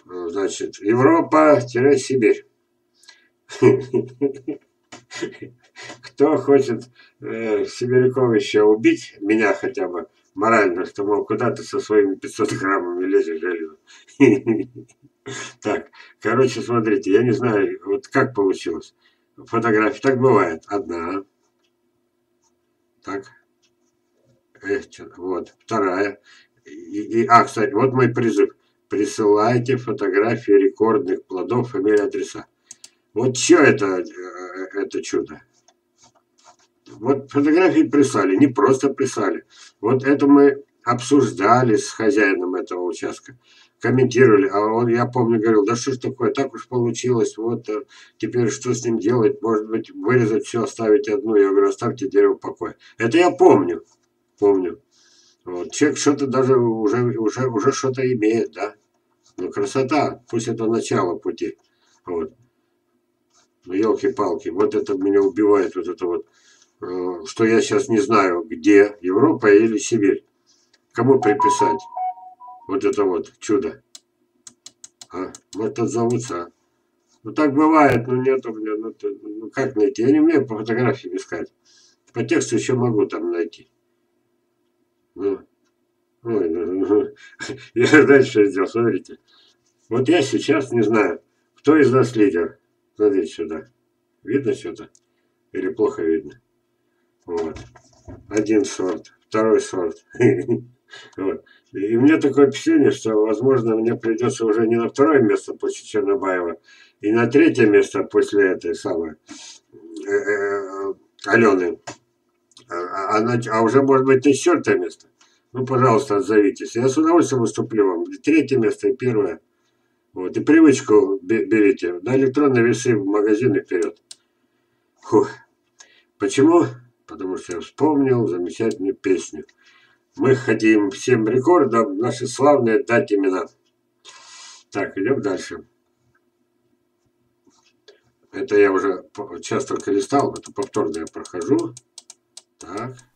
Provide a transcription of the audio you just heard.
Значит, Европа-Сибирь. Кто хочет Сибиряковича убить, меня хотя бы морально, что, мол, куда ты со своими 500 граммами лезешь железо. Так, короче, смотрите, я не знаю, вот как получилось. Фотография, так бывает, одна, так, вот, вторая. Кстати, вот мой призыв. Присылайте фотографии рекордных плодов, фамилии, адреса. Вот что это чудо? Вот фотографии прислали, не просто прислали. Вот это мы обсуждали с хозяином этого участка, комментировали. А он, я помню, говорил, да что ж такое, так уж получилось, вот теперь что с ним делать? Может быть, вырезать все, оставить одну. Я говорю, оставьте дерево в покое. Это я помню, помню. Вот. Человек что-то даже уже что-то имеет, да. Ну, красота, пусть это начало пути. Вот. Ну, елки-палки, вот это меня убивает, вот это вот, что я сейчас не знаю, где, Европа или Сибирь. Кому приписать вот это вот чудо? А? Может, отзовутся, а? Ну, так бывает, ну, нету, блин, ну, как найти? Я не умею по фотографиям искать. По тексту еще могу там найти. Ну, ой, я дальше сделал, смотрите. Вот я сейчас не знаю, кто из нас лидер. Смотрите сюда. Видно что-то? Или плохо видно? Вот. Один сорт, второй сорт. Вот. И у меня такое впечатление, что, возможно, мне придется уже не на второе место после Чернобаева, и на третье место после этой самой Алены. А уже, может быть, на четвертое место. Ну, пожалуйста, отзовитесь. Я с удовольствием выступлю вам. И третье место, и первое. Вот. И привычку берите. На электронные весы в магазин и вперед. Фух. Почему? Потому что я вспомнил замечательную песню. Мы хотим всем рекордам наши славные дать имена. Так, идем дальше. Это я уже часто листал, это повторно я прохожу. Так.